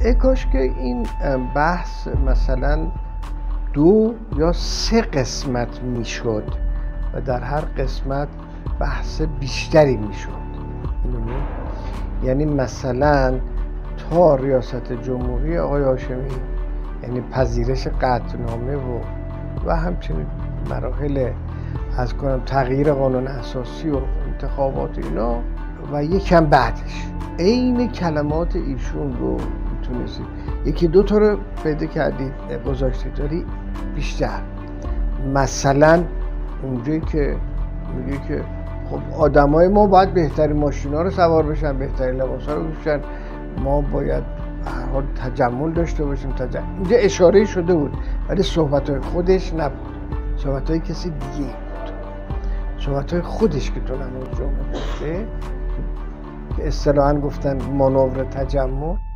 ای کاش که این بحث مثلا 2 یا 3 قسمت میشد و در هر قسمت بحث بیشتری میشد. یعنی مثلا تا ریاست جمهوری آقای هاشمی، یعنی پذیرش قطعنامه و همچنین مراحل از کنم تغییر قانون اساسی و انتخابات اینا و یکم بعدش عین کلمات ایشون رو میتونستید 1-2 تا رو پیدا کردید گذاشتید داری بیشتر. مثلا اونجایی که میگه که خب آدمای ما باید بهترین ماشینا رو سوار بشن، بهترین لباسا رو بپوشن، ما باید به هر حال تجمل داشته باشیم. اینجا اشاره شده بود ولی صحبت‌های خودش نبود، صحبت‌های کسی دیگه بود، صحبت‌های خودش که تو نماز جمعه گفته که اصطلاحاً گفتن مانور تجمل.